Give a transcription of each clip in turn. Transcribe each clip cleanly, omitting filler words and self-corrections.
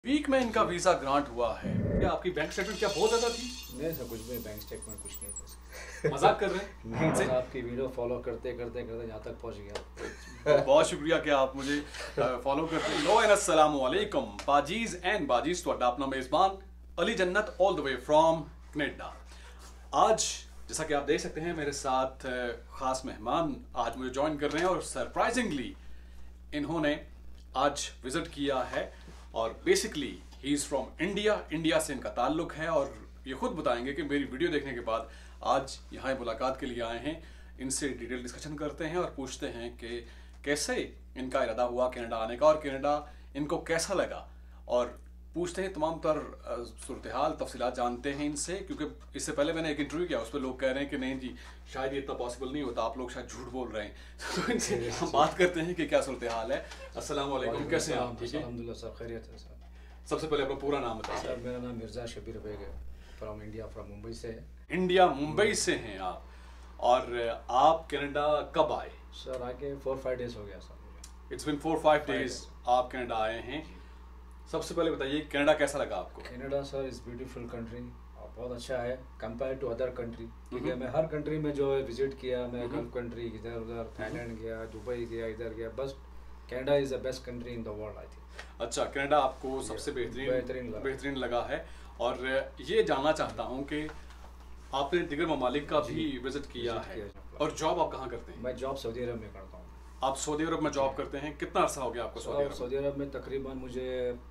Week में इनका visa grant हुआ है। क्या आपकी बैंक स्टेटमेंट क्या बहुत ज्यादा थी? नहीं सर, कुछ भी बैंक स्टेटमेंट कुछ नहीं था। मजाक कर रहे हैं? नहीं सर, आपकी वीडियो फॉलो करते करते करते यहाँ तक पहुँच गया। बहुत शुक्रिया कि आप मुझे फॉलो करते हैं। लो एंड अस्सलाम वालेकुम बाजीज एंड बाजीज, तो अपना मेजबान Ali Jannat all the way from Canada. आज जैसा कि आप देख सकते हैं मेरे साथ खास मेहमान आज मुझे ज्वाइन कर रहे हैं और सरप्राइजिंगली इन्होंने आज विजिट किया है और basically he is from India से इनका ताल्लुक है और ये खुद बताएंगे कि मेरी वीडियो देखने के बाद आज यहाँ मुलाकात के लिए आए हैं। इनसे डिटेल डिस्कशन करते हैं और पूछते हैं कि कैसे इनका इरादा हुआ कनाडा आने का और कनाडा इनको कैसा लगा, और पूछते हैं तमाम तर सूरत हाल तफसीलात जानते हैं इनसे, क्योंकि इससे पहले मैंने एक इंटरव्यू किया, उस पर लोग कह रहे हैं कि नहीं जी शायद ये इतना पॉसिबल नहीं होता, आप लोग शायद झूठ बोल रहे हैं। तो इनसे हम बात करते हैं कि क्या सूरत हाल है। अस्सलाम वालेकुम, कैसे हैं आप? ठीक है, अल्हम्दुलिल्लाह सर, खैरियत है सर। सबसे पहले अपना पूरा नाम बताइए। सर मेरा नाम मिर्ज़ा शबीर बेग है, फ्रॉम इंडिया, फ्रॉम मुंबई से है। इंडिया मुंबई से हैं आप, और आप कनाडा कब आए? सर आके 4-5 डेज हो गया सर मुझे। इट्स बिन 4-5 डेज आप कनाडा आए हैं। सबसे पहले बताइए कनाडा कैसा लगा आपको? Canada sir is beautiful country और बहुत अच्छा है कंपेयर टू अदर कंट्री, क्योंकि मैं हर कंट्री में जो है विजिट किया, मैं गल्फ कंट्री इधर उधर थाईलैंड गया, दुबई गया, इधर गया, बस Canada is the best country in the world I think. अच्छा, कनाडा आपको सबसे बेहतरीन लगा है। और ये जानना चाहता हूँ कि आपने दिगर ममालिक का भी विजिट किया है, और जॉब आप कहाँ करते हैं? मैं जॉब सऊदी अरब में करता हूँ। आप सऊदी अरब में जॉब करते हैं, कितना अर्सा हो गया आपको सऊदी अरब? सऊदी अरब में तकरीबन मुझे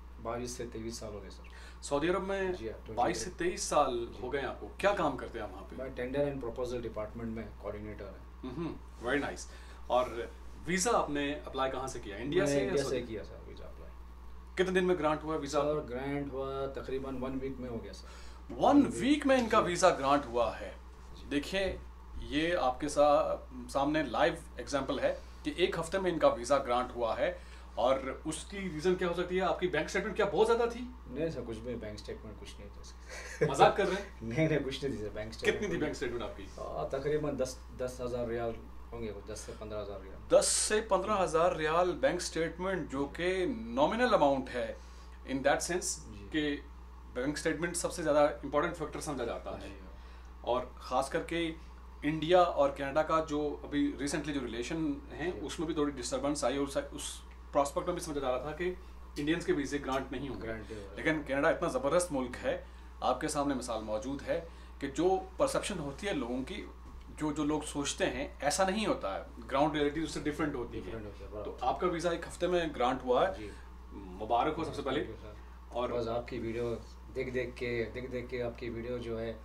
22 से 23 साल हो गए सर। सऊदी अरब में 22 से 23 साल हो गए आपको। क्या काम करते हैं आप वहाँ पे? मैं टेंडर एंड प्रपोजल डिपार्टमेंट में कोऑर्डिनेटर है। Very nice. और वीज़ा आपने अप्लाई कहाँ से किया? इंडिया से किया सर वीज़ा अप्लाई। कितने दिन में ग्रांट हुआ वीज़ा? सर ग्रांट हुआ तकरीबन 1 वीक में हो गया सर। 1 वीक में इनका वीज़ा ग्रांट हुआ है। देखिए ये आपके सामने लाइव एग्जांपल है कि 1 हफ्ते में इनका वीज़ा ग्रांट हुआ है। और उसकी रीज़न क्या हो सकती है? आपकी बैंक स्टेटमेंट क्या बहुत ज़्यादा थी? नहीं सर, कुछ भी बैंक स्टेटमेंट कुछ नहीं था। मजाक कर रहे हैं? नहीं कुछ नहीं थी सर बैंक स्टेटमेंट। कितनी थी बैंक स्टेटमेंट आपकी? तकरीबन 10,000 रियाल होंगे, 10 से 15,000 रियाल। 10 से 15,000 रियाल बैंक स्टेटमेंट, जो कि नॉमिनल अमाउंट है इन दैट सेंस कि बैंक स्टेटमेंट सबसे ज़्यादा इंपॉर्टेंट फैक्टर समझा जाता है। और ख़ास करके इंडिया और कनाडा का जो अभी रिसेंटली जो रिलेशन है उसमें भी थोड़ी डिस्टर्बेंस आई, और उस प्रॉस्पेक्ट में भी समझा जा रहा था कि इंडियंस के वीज़े ग्रांट नहीं होंगे। लेकिन कनाडा इतना ज़बरदस्त मुल्क है, आपके सामने मिसाल मौजूद है कि जो परसेप्शन होती है लोगों की, जो लोग सोचते हैं ऐसा नहीं होता है, ग्राउंड रियलिटी उससे डिफरेंट होती है। तो आपका वीज़ा 1 हफ्ते में ग्रांट हुआ है, मुबारक हो सबसे पहले। और बस आपकी वीडियो देख देख के आपकी वीडियो जो है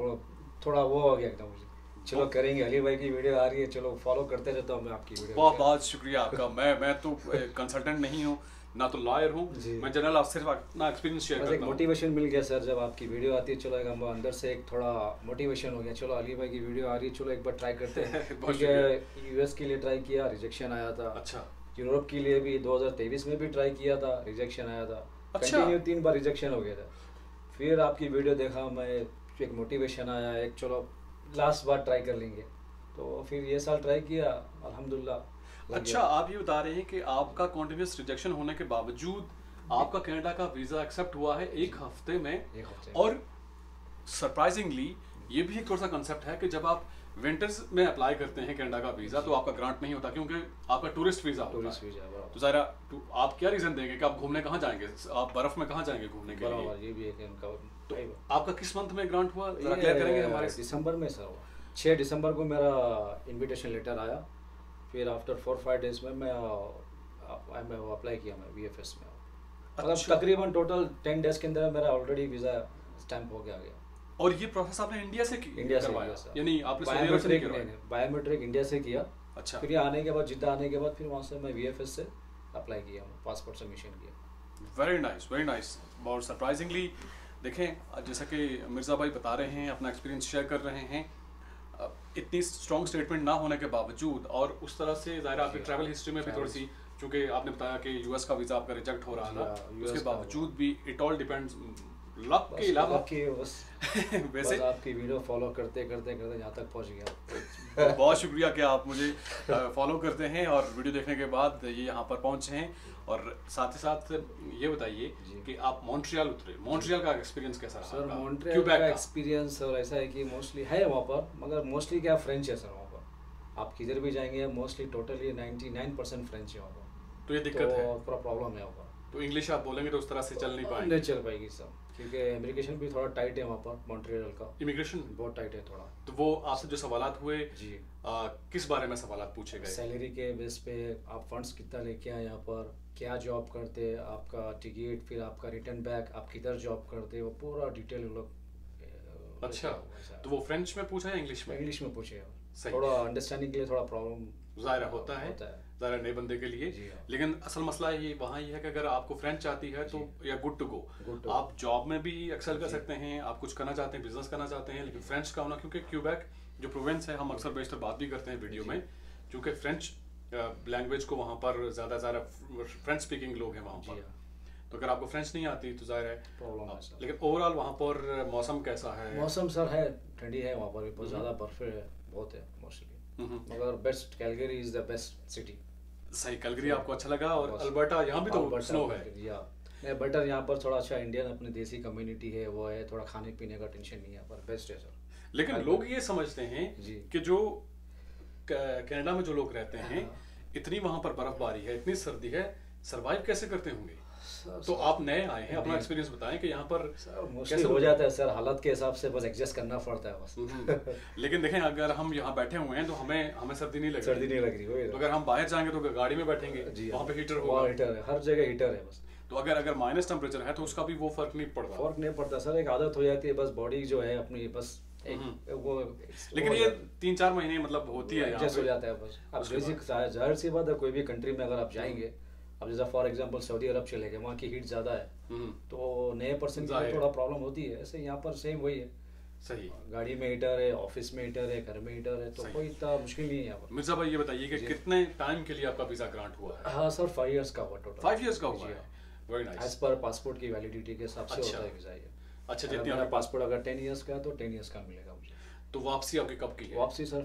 थोड़ा वो हो गया एकदम, चलो करेंगे, अली भाई की वीडियो आ रही है, चलो फॉलो करते रहता हूँ मैं आपकी वीडियो। बहुत बहुत शुक्रिया आपका। मैं तो कंसल्टेंट नहीं हूँ, ना तो लॉयर हूँ, मैं जनरल आप सिर्फ अपना एक्सपीरियंस शेयर करता हूँ। मोटिवेशन मिल गया सर जब आपकी वीडियो आती है, चलो एक अंदर से एक थोड़ा मोटिवेशन हो गया, चलो अली भाई की वीडियो आ रही है, चलो एक बार ट्राई करते हैं। यूएस के लिए ट्राई किया, रिजेक्शन आया था। अच्छा। यूरोप के लिए भी 2023 में भी ट्राई किया था, रिजेक्शन आया था। कंटिन्यू 3 बार रिजेक्शन हो गया था। फिर आपकी वीडियो देखा मैं, एक मोटिवेशन आया, एक चलो लास्ट बार ट्राई कर लेंगे, तो फिर ये साल ट्राई किया, अल्हम्दुलिल्लाह। अच्छा, आप ये बता रहे हैं कि आपका कॉन्टिन्यूस रिजेक्शन होने के बावजूद आपका कनाडा का वीज़ा एक्सेप्ट हुआ है 1 हफ्ते में। और सरप्राइजिंगली ये भी एक थोड़ा सा कंसेप्ट है कि जब आप विंटर्स में अप्लाई करते हैं कनाडा का वीज़ा तो आपका ग्रांट नहीं होता, क्योंकि आपका टूरिस्ट वीज़ा होता है। तो ज़रा आप क्या रीज़न देंगे कि आप घूमने कहाँ जाएंगे? आप बर्फ में कहाँ जाएंगे घूमने के लिए? ये भी एक इनका। तो आपका किस मंथ में ग्रांट हुआ, जरा क्लियर करेंगे हमारे? दिसंबर में सर हुआ। 6 दिसंबर को मेरा इनविटेशन लेटर आया, फिर आफ्टर 4-5 डेज में मैं अप्लाई किया, मैं VFS में। मतलब तकरीबन टोटल 10 डेज के अंदर मेरा ऑलरेडी वीज़ा स्टैम्प हो गया। और ये प्रोसेस आपने इंडिया से किया सर? यानी आपने बायोमेट्रिक इंडिया से किया। अच्छा। फिर आने के बाद, जिद्दा आने के बाद, फिर वहाँ से मैं VFS से अप्लाई किया, पासपोर्ट सबमिशन किया। Very nice. बहुत सरप्राइजिंगली देखें, जैसा कि मिर्ज़ा भाई बता रहे हैं, अपना एक्सपीरियंस शेयर कर रहे हैं, इतनी स्ट्रॉन्ग स्टेटमेंट ना होने के बावजूद, और उस तरह से ज़ाहिर आपकी ट्रैवल हिस्ट्री में भी थोड़ी सी, चूँकि आपने बताया कि यूएस का वीज़ा आपका रिजेक्ट हो रहा था, उसके बावजूद भी इट ऑल डिपेंड्स लक के अलावा वैसे आपकी वीडियो फॉलो करते करते यहाँ तक पहुँच गया। तो बहुत शुक्रिया कि आप मुझे फॉलो करते हैं और वीडियो देखने के बाद ये यहाँ पर पहुँचे हैं। और साथ ही साथ ये बताइए कि आप मॉन्ट्रियल उतरे, मॉन्ट्रियल का एक्सपीरियंस कैसा रहा? सर मॉन्ट्रियल का एक्सपीरियंस और ऐसा है कि मोस्टली है वहाँ पर, मगर मोस्टली क्या फ्रेंच है सर वहाँ पर। आप किधर भी जाएंगे मोस्टली टोटली 99% फ्रेंच है वहाँ पर। तो ये दिक्कत है, थोड़ा प्रॉब्लम है वहाँ पर। तो इंग्लिश आप बोलेंगे तो उस तरह से चल नहीं पाएंगे? नहीं चल पाएगी सर, क्योंकि इमिग्रेशन भी थोड़ा टाइट है वहाँ पर मॉन्ट्रियल का। इमिग्रेशन बहुत टाइट है थोड़ा। तो वो आपसे जो सवालात हुए जी, किस बारे में सवालात पूछे गए? सैलरी के बेस पे आप फंड्स कितना लेके आए यहाँ पर, क्या जॉब करते, आपका टिकट, फिर आपका रिटर्न बैक, आप किधर जॉब करते, वो पूरा डिटेल वो लोग। अच्छा, तो वो फ्रेंच में पूछा या इंग्लिश में? इंग्लिश में पूछे। सही। थोड़ा अंडरस्टैंडिंग के लिए थोड़ा प्रॉब्लम ज़ाहिर होता है ज़रा नए बंदे के लिए। लेकिन असल मसला ये वहाँ ये है कि अगर आपको फ्रेंच आती है तो या गुड टू गो, आप जॉब में भी एक्सेल कर सकते हैं, आप कुछ करना चाहते हैं, बिजनेस करना चाहते हैं। लेकिन फ्रेंच का होना, क्योंकि क्यूबेक जो प्रोविंस है, हम अक्सर बेशतर बात भी करते हैं वीडियो में, क्योंकि फ्रेंच लैंग्वेज को वहाँ पर ज़्यादा फ्रेंच स्पीकिंग लोग हैं वहाँ पर। तो अगर आपको फ्रेंच नहीं आती तो जाहिर है प्रॉब्लम है। लेकिन ओवरऑल वहाँ पर मौसम कैसा है? मौसम सर है ठंडी है वहाँ पर, बहुत ज़्यादा बर्फ बहुत है मोस्टली, मगर best Calgary is the best city. सही, कैलगरी आपको अच्छा लगा? और अल्बर्टा, यहाँ भी तो स्नो है। नहीं, बटर यहाँ पर थोड़ा अच्छा इंडियन अपनी देसी कम्युनिटी है, वो है, थोड़ा खाने पीने का टेंशन नहीं है, पर बेस्ट है सर। लेकिन लोग ये समझते हैं कि जो कनाडा में जो लोग रहते हैं, इतनी वहाँ पर बर्फबारी है, इतनी सर्दी है, सरवाइव कैसे करते होंगे? तो आप नए आए हैं, अपना एक्सपीरियंस बताएं कि यहाँ पर कैसे हो जाता है सर, हालत के हिसाब से बस एडजस्ट करना पड़ता है बस। लेकिन देखें, अगर हम यहाँ बैठे हुए हैं तो हमें सर्दी नहीं लग रही। सर्दी नहीं लग रही। तो अगर हम बाहर जाएंगे तो गाड़ी में बैठेंगे, वहाँ पे हीटर होगा। हीटर है, हर जगह हीटर है बस। तो अगर माइनस टेम्परेचर है तो उसका भी वो फर्क नहीं पड़ता? फर्क नहीं पड़ता सर, एक आदत हो जाती है बस, बॉडी जो है अपनी बस वो। लेकिन ये 3-4 महीने मतलब होती है, एडजस्ट हो जाता है बस। अब बेसिक जाहिर सी बात है, कोई भी कंट्री में अगर आप जाएंगे, अब जैसा फॉर एग्जांपल सऊदी अरब चले गए, वहाँ की हीट ज़्यादा है, तो नए पर्सन की थोड़ा प्रॉब्लम होती है। ऐसे यहाँ पर सेम वही है। सही, गाड़ी में हीटर है, ऑफिस में हीटर है, घर में हीटर है, तो कोई इतना मुश्किल नहीं है यहाँ पर। मिर्जा भाई ये बताइए कि कितने टाइम के लिए आपका वीज़ा ग्रांट हुआ है? हाँ सर, 5 इयर्स का हुआ टोटल। 5 इयर्स का हुआ है, very nice. As per passport की वैलिडिटी के हिसाब से होता है वीज़ा ये। अच्छा, जितनी आपका पासपोर्ट अगर 10 इयर्स का है तो 10 इयर्स का मिलेगा मुझे। तो वापसी आपकी कब की है? वापसी सर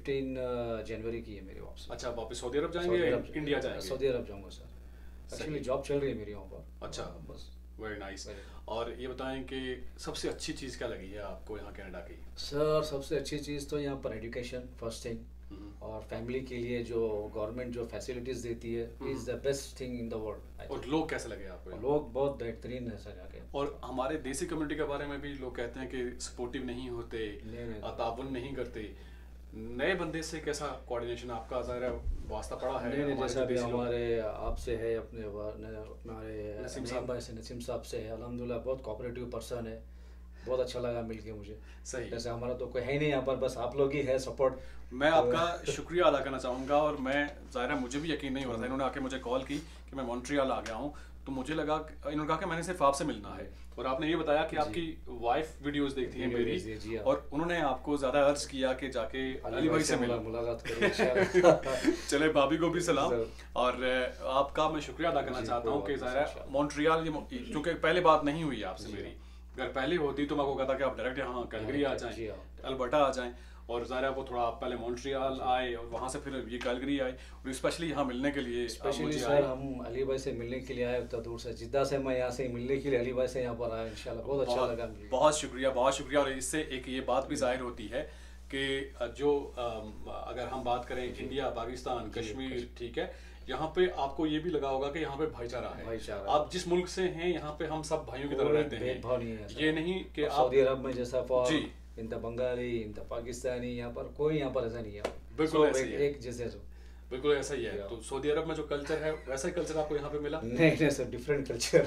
15 जनवरी की है मेरी वापसी। अच्छा, वापस सऊदी अरब जाएंगे या इंडिया जाएंगे? सऊदी अरब जाऊंगा सर, एक्चुअली जॉब चल रही है मेरी वहाँ पर। अच्छा, बस वेरी नाइस। और ये बताएं कि सबसे अच्छी चीज़ क्या लगी है आपको यहाँ कनाडा की? सर सबसे अच्छी चीज़ तो यहाँ पर एजुकेशन फर्स्ट थिंग, और फैमिली के लिए जो गवर्नमेंट जो फैसिलिटीज़ देती है is the best thing in the world. और लोग कैसे लगे आपको? लोग बहुत बेहतरीन है सर यहाँ के। और हमारे देसी कम्युनिटी के बारे में भी लोग कहते हैं कि सपोर्टिव नहीं होते, ताउन नहीं करते। नए बंदे से कैसा कोऑर्डिनेशन आपका ज़रा वास्ता पड़ा है? नहीं, जैसा भी हमारे आपसे है, अपने हमारे नसीम साहब भाई से, नसीम साहब से है, अल्हम्दुलिल्लाह बहुत कोऑपरेटिव पर्सन है, बहुत अच्छा लगा मिलके मुझे। सही, जैसे हमारा तो कोई है ही नहीं यहाँ पर, बस आप लोग ही है सपोर्ट। मैं आपका शुक्रिया अदा करना चाहूँगा। और मैं ज़ाहिर मुझे भी यकीन नहीं हो रहा था, इन्होंने आके मुझे कॉल की कि मैं मॉन्ट्रियल आ गया हूँ, तो मुझे लगा, इन्होंने कहा कि मैंने सिर्फ आपसे मिलना है। और आपने ये बताया कि आपकी वाइफ वीडियोस देखती है मेरी, और उन्होंने आपको ज़्यादा अर्ज किया कि जाके अली भाई से मुलाकात करें। चले, भाभी को भी सलाम। और आपका मैं शुक्रिया अदा करना चाहता हूँ कि ज़ाहिर मॉन्ट्रियल, क्योंकि पहले बात नहीं हुई आपसे मेरी, अगर पहले होती तो मैं आपको कहता कि आप डायरेक्ट यहाँ कैलगरी आ जाएं, अल्बर्टा आ जाएं। और ज़ाहिर वो थोड़ा आप पहले मॉन्ट्रियल आए और वहाँ से फिर ये कैलगरी आए, और स्पेशली यहाँ मिलने के लिए। स्पेशली सर हम अली भाई से मिलने के लिए आए, उतना दूर से, जिद्दा से मैं यहाँ से मिलने के लिए अली भाई से यहाँ पर आया। इंशाल्लाह बहुत अच्छा लगा मुझे। बहुत शुक्रिया, बहुत शुक्रिया। और इससे एक ये बात भी जाहिर होती है कि जो अगर हम बात करें इंडिया, पाकिस्तान, कश्मीर, ठीक है, यहाँ पे आपको ये भी लगा होगा कि यहाँ पे भाईचारा है। आप जिस मुल्क से हैं, यहाँ पे हम सब भाइयों की तरह रहते हैं। ये नहीं कि सऊदी अरब में जैसा फॉर इंत बंगाली, इंत पाकिस्तानी, यहाँ पर कोई यहाँ पर ऐसा नहीं है। बिल्कुल एक जैसे बिल्कुल ऐसा ही है। तो सऊदी अरब में जो कल्चर है वैसा ही कल्चर आपको यहाँ पे मिला? नहीं sir, different culture.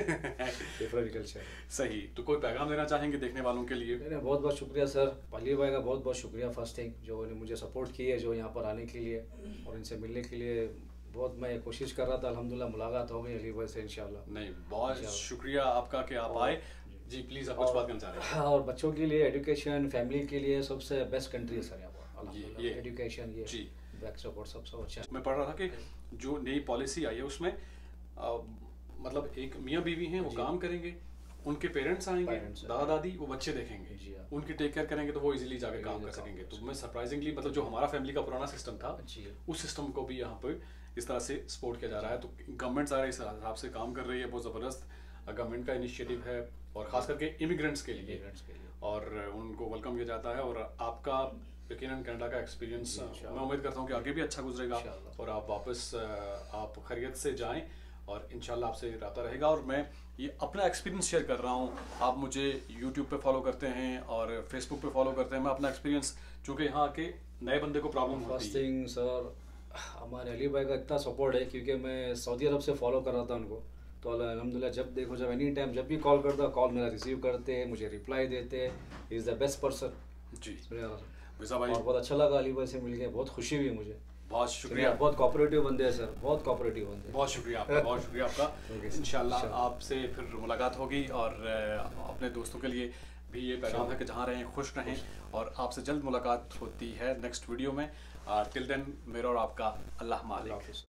Different culture. सही। तो कोई पैगाम देना चाहेंगे देखने वालों के लिए? बहुत बहुत शुक्रिया सर, अली भाई का बहुत बहुत शुक्रिया फर्स्ट थिंग, जो उन्होंने मुझे सपोर्ट की है, जो यहाँ पर आने के लिए और इनसे मिलने के लिए बहुत मैं कोशिश कर रहा था। अल्हम्दुलिल्लाह मुलाकात हो गई अली भाई से इंशाल्लाह। नहीं, बहुत शुक्रिया आपका कि आप आए। जी प्लीज, आप कुछ बात करना चाह रहे हैं? हाँ, और बच्चों के लिए एजुकेशन, फैमिली के लिए सबसे बेस्ट कंट्री है सर यहाँ पर अल्हम्दुलिल्लाह। ये एजुकेशन, ये जी बैक सपोर्ट सबसे अच्छा। मैं पढ़ रहा था कि जो नई पॉलिसी आई है उसमें मतलब एक मियाँ बीवी हैं, वो काम करेंगे, उनके पेरेंट्स आएंगे, Parents, दादा दादी, वो बच्चे देखेंगे, जी हाँ। उनकी टेक केयर करेंगे तो वो इजीली जाके काम कर सकेंगे। तो मैं सरप्राइजिंगली मतलब जो हमारा फैमिली का पुराना सिस्टम था जी। उस सिस्टम को भी यहाँ पर इस तरह से सपोर्ट किया जा रहा है। तो गवर्नमेंट सारे इस हिसाब से काम कर रही है, बहुत ज़बरदस्त गवर्नमेंट का इनिशिएटिव है, और ख़ास करके इमिग्रेंट्स के लिए और उनको वेलकम किया जाता है। और आपका यकीनन कनाडा का एक्सपीरियंस मैं उम्मीद करता हूँ कि आगे भी अच्छा गुजरेगा और आप वापस आप खैरियत से जाएं और इंशाल्लाह आपसे रब्ता रहेगा। और मैं ये अपना एक्सपीरियंस शेयर कर रहा हूँ, आप मुझे यूट्यूब पे फॉलो करते हैं और फेसबुक पे फॉलो करते हैं, मैं अपना एक्सपीरियंस, चूँकि यहाँ के नए बंदे को प्रॉब्लम होती है। फर्स्ट थिंग सर, हमारे अली भाई का इतना सपोर्ट है क्योंकि मैं सऊदी अरब से फॉलो कर रहा था उनको, तो अल्हम्दुलिल्लाह जब देखो जब एनी टाइम जब भी कॉल करता, कॉल मेरा रिसीव करते, मुझे रिप्लाई देते, he is the best person जी। मिर्ज़ा भाई, और बहुत अच्छा लगा अली भाई से मिल के, बहुत खुशी हुई मुझे। बहुत शुक्रिया, बहुत कोऑपरेटिव बंदे हैं सर, बहुत कोऑपरेटिव बंदे। बहुत शुक्रिया आपका, बहुत शुक्रिया आपका। इंशाल्लाह आपसे फिर मुलाकात होगी और अपने दोस्तों के लिए भी ये पैगाम है कि जहाँ रहें खुश रहें, और आपसे जल्द मुलाकात होती है नेक्स्ट वीडियो में। टिल देन मेरा और आपका अल्लाह मालिक।